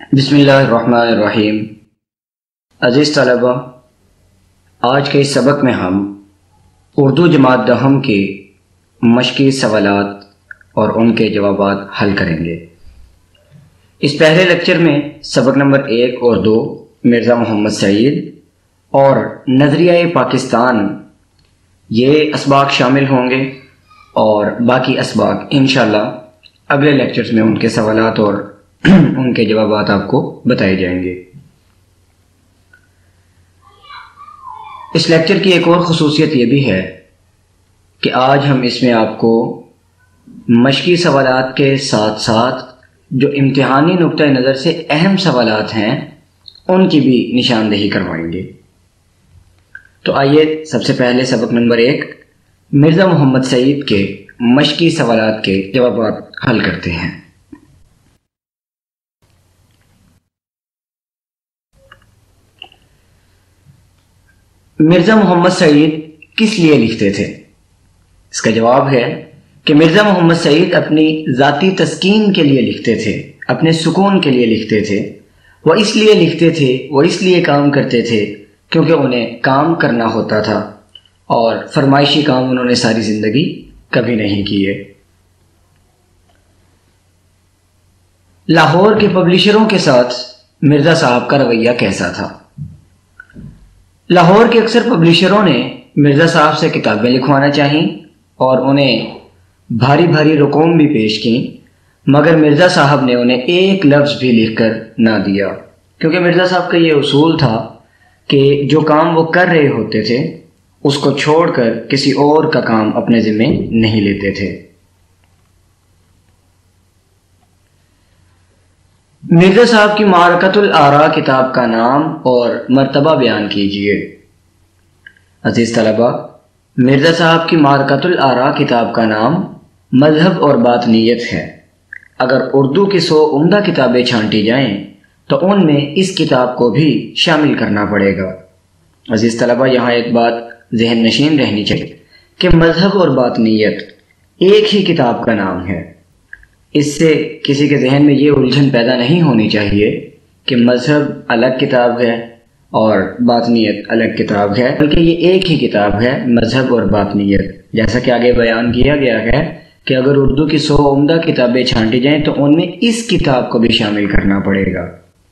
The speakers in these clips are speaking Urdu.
بسم اللہ الرحمن الرحیم۔ عزیز طلبہ، آج کے اس سبق میں ہم اردو جماعت دہم کے مشقی سوالات اور ان کے جوابات حل کریں گے۔ اس پہلے لیکچر میں سبق نمبر 1 اور 2 مرزا محمد سعید اور نظریہ پاکستان یہ اسباق شامل ہوں گے، اور باقی اسباق انشاءاللہ اگلے لیکچرز میں ان کے سوالات اور ان کے جوابات آپ کو بتائے جائیں گے۔ اس لیکچر کی ایک اور خصوصیت یہ بھی ہے کہ آج ہم اس میں آپ کو مشقی سوالات کے ساتھ ساتھ جو امتحانی نقطہ نظر سے اہم سوالات ہیں ان کی بھی نشاندہی کروائیں گے۔ تو آئیے سب سے پہلے سبق نمبر 1 مرزا محمد سعید کے مشقی سوالات کے جوابات حل کرتے ہیں۔ مرزا محمد سعید کس لیے لکھتے تھے؟ اس کا جواب ہے کہ مرزا محمد سعید اپنی ذاتی تسکین کے لیے لکھتے تھے، اپنے سکون کے لیے لکھتے تھے۔ وہ اس لیے لکھتے تھے، وہ اس لیے کام کرتے تھے کیونکہ انہیں کام کرنا ہوتا تھا، اور فرمائشی کام انہوں نے ساری زندگی کبھی نہیں کیے۔ لاہور کے پبلشروں کے ساتھ مرزا صاحب کا رویہ کیسا تھا؟ لاہور کے اکثر پبلشروں نے مرزا صاحب سے کتابیں لکھوانا چاہیں اور انہیں بھاری بھاری رقوم بھی پیش کیں، مگر مرزا صاحب نے انہیں ایک لفظ بھی لکھ کر نہ دیا، کیونکہ مرزا صاحب کا یہ اصول تھا کہ جو کام وہ کر رہے ہوتے تھے اس کو چھوڑ کر کسی اور کا کام اپنے ذمے نہیں لیتے تھے۔ مرزا صاحب کی معرکۃ الآراء کتاب کا نام اور مرتبہ بیان کیجیے۔ عزیز طلبہ، مرزا صاحب کی معرکۃ الآراء کتاب کا نام مذہب اور باطنیت ہے۔ اگر اردو کی 100 عمدہ کتابیں چھانٹی جائیں تو ان میں اس کتاب کو بھی شامل کرنا پڑے گا۔ عزیز طلبہ، یہاں ایک بات ذہن نشین رہنی چاہیے کہ مذہب اور باطنیت ایک ہی کتاب کا نام ہے۔ اس سے کسی کے ذہن میں یہ الجھن پیدا نہیں ہونی چاہیے کہ مذہب الگ کتاب ہے اور باطنیت الگ کتاب ہے، بلکہ یہ ایک ہی کتاب ہے، مذہب اور باطنیت۔ جیسا کہ آگے بیان کیا گیا ہے کہ اگر اردو کی 100 عمدہ کتابیں چھانٹی جائیں تو ان میں اس کتاب کو بھی شامل کرنا پڑے گا۔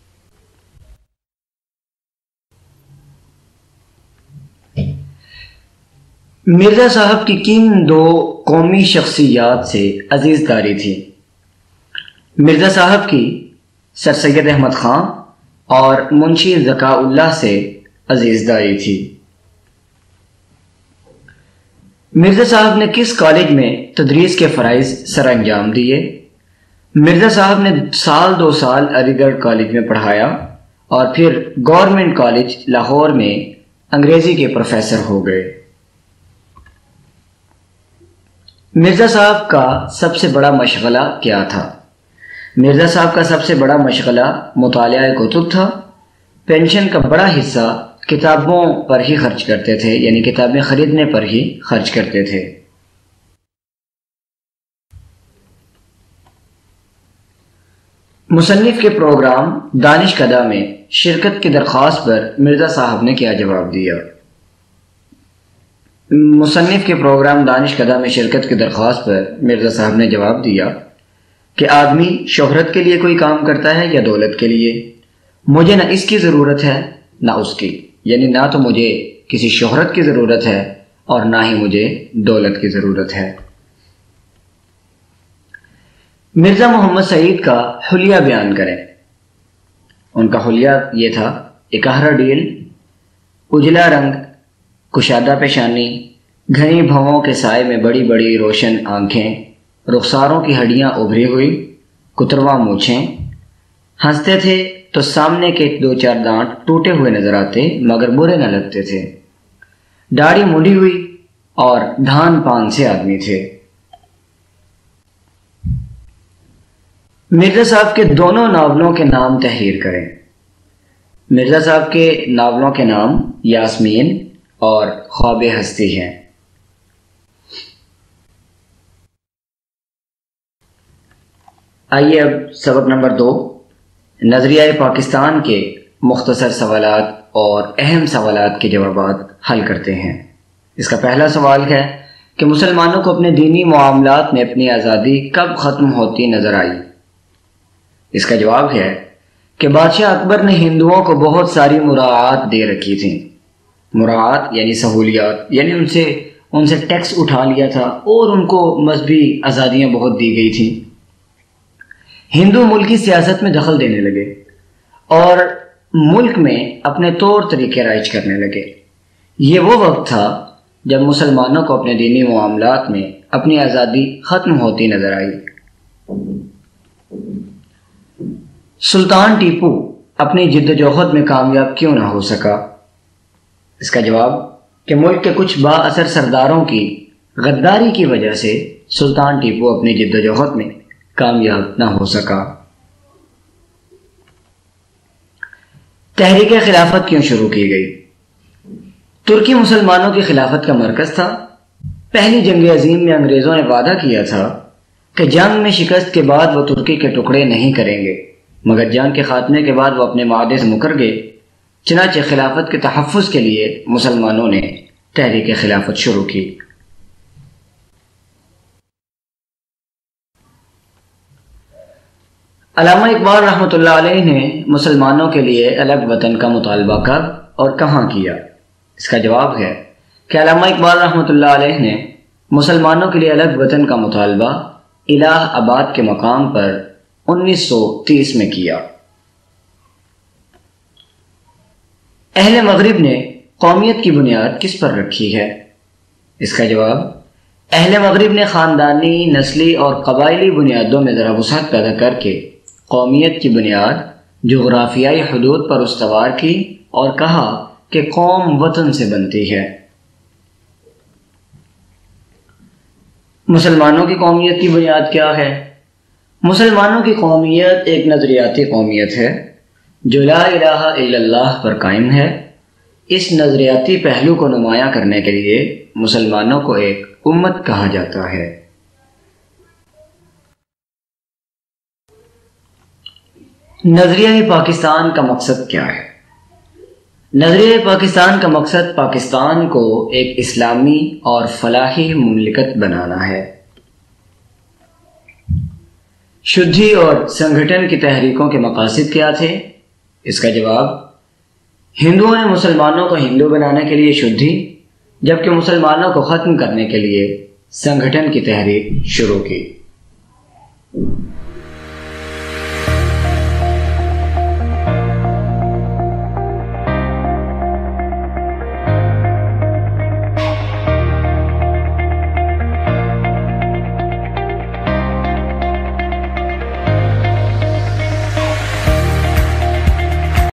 مرزا صاحب کی کن 2 قومی شخصیات سے عزیز داری تھی؟ مرزا صاحب کی سر سید احمد خان اور منشی ذکاء اللہ سے عزیز داری تھی۔ مرزا صاحب نے کس کالج میں تدریس کے فرائض سر انجام دیے؟ مرزا صاحب نے 2 سال علی گڑھ کالج میں پڑھایا اور پھر گورنمنٹ کالج لاہور میں انگریزی کے پروفیسر ہو گئے۔ مرزا صاحب کا سب سے بڑا مشغلہ کیا تھا؟ مرزا صاحب کا سب سے بڑا مشغلہ مطالعہ کتب تھا۔ پینشن کا بڑا حصہ کتابوں پر ہی خرچ کرتے تھے، یعنی کتابیں خریدنے پر ہی خرچ کرتے تھے۔ مصنف کے پروگرام دانش کدہ میں شرکت کی درخواست پر مرزا صاحب نے کیا جواب دیا؟ مصنف کے پروگرام دانش کدہ میں شرکت کی درخواست پر مرزا صاحب نے جواب دیا کہ آدمی شہرت کے لیے کوئی کام کرتا ہے یا دولت کے لیے؟ مجھے نہ اس کی ضرورت ہے نہ اس کی، یعنی نہ تو مجھے کسی شہرت کی ضرورت ہے اور نہ ہی مجھے دولت کی ضرورت ہے۔ مرزا محمد سعید کا حلیہ بیان کریں۔ ان کا حلیہ یہ تھا: اکہرا ڈیل، اجلا رنگ، کشادہ پیشانی، گھنی بھووں کے سائے میں بڑی بڑی روشن آنکھیں، رخساروں کی ہڈیاں ابھری ہوئی، کترواں مونچھیں۔ ہنستے تھے تو سامنے کے 2-4 دانت ٹوٹے ہوئے نظر آتے مگر برے نہ لگتے تھے۔ داڑھی مونڈی ہوئی اور دھان پان سے آدمی تھے۔ مرزا صاحب کے دونوں ناولوں کے نام تحریر کریں۔ مرزا صاحب کے ناولوں کے نام یاسمین اور خواب ہستی ہیں۔ آئیے اب سبق نمبر 2 نظریہ پاکستان کے مختصر سوالات اور اہم سوالات کے جوابات حل کرتے ہیں۔ اس کا پہلا سوال ہے کہ مسلمانوں کو اپنے دینی معاملات میں اپنی آزادی کب ختم ہوتی نظر آئی؟ اس کا جواب ہے کہ بادشاہ اکبر نے ہندوؤں کو بہت ساری مراعات دے رکھی تھیں۔ مراعات یعنی سہولیات، یعنی ان سے ٹیکس اٹھا لیا تھا اور ان کو مذہبی آزادیاں بہت دی گئی تھیں۔ ہندو ملکی سیاست میں دخل دینے لگے اور ملک میں اپنے طور طریقے رائج کرنے لگے۔ یہ وہ وقت تھا جب مسلمانوں کو اپنے دینی معاملات میں اپنی آزادی ختم ہوتی نظر آئی۔ سلطان ٹیپو اپنی جدوجہد میں کامیاب کیوں نہ ہو سکا؟ اس کا جواب کہ ملک کے کچھ با اثر سرداروں کی غداری کی وجہ سے سلطان ٹیپو اپنی جدوجہد میں کامیاب نہ ہو سکا۔ تحریک خلافت کیوں شروع کی گئی؟ ترکی مسلمانوں کی خلافت کا مرکز تھا۔ پہلی جنگ عظیم میں انگریزوں نے وعدہ کیا تھا کہ جنگ میں شکست کے بعد وہ ترکی کے ٹکڑے نہیں کریں گے، مگر جنگ کے خاتمے کے بعد وہ اپنے وعدے سے مکر گئے۔ چنانچہ خلافت کے تحفظ کے لیے مسلمانوں نے تحریک خلافت شروع کی۔ علامہ اقبال رحمۃ اللہ علیہ نے مسلمانوں کے لیے الگ وطن کا مطالبہ کب اور کہاں کیا؟ اس کا جواب ہے کہ علامہ اقبال رحمۃ اللہ علیہ نے مسلمانوں کے لیے الگ وطن کا مطالبہ الہ آباد کے مقام پر 1930 میں کیا۔ اہل مغرب نے قومیت کی بنیاد کس پر رکھی ہے؟ اس کا جواب اہل مغرب نے خاندانی، نسلی اور قبائلی بنیادوں میں ذرا وسعت پیدا کر کے قومیت کی بنیاد جغرافیائی حدود پر استوار کی اور کہا کہ قوم وطن سے بنتی ہے۔ مسلمانوں کی قومیت کی بنیاد کیا ہے؟ مسلمانوں کی قومیت ایک نظریاتی قومیت ہے جو لا الہ الا اللہ پر قائم ہے۔ اس نظریاتی پہلو کو نمایاں کرنے کے لیے مسلمانوں کو ایک امت کہا جاتا ہے۔ نظریہ پاکستان کا مقصد کیا ہے؟ نظریہ پاکستان کا مقصد پاکستان کو ایک اسلامی اور فلاحی مملکت بنانا ہے۔ شدھی اور سنگھٹن کی تحریکوں کے مقاصد کیا تھے؟ اس کا جواب ہندوؤں نے مسلمانوں کو ہندو بنانے کے لیے شدھی، جبکہ مسلمانوں کو ختم کرنے کے لیے سنگھٹن کی تحریک شروع کی۔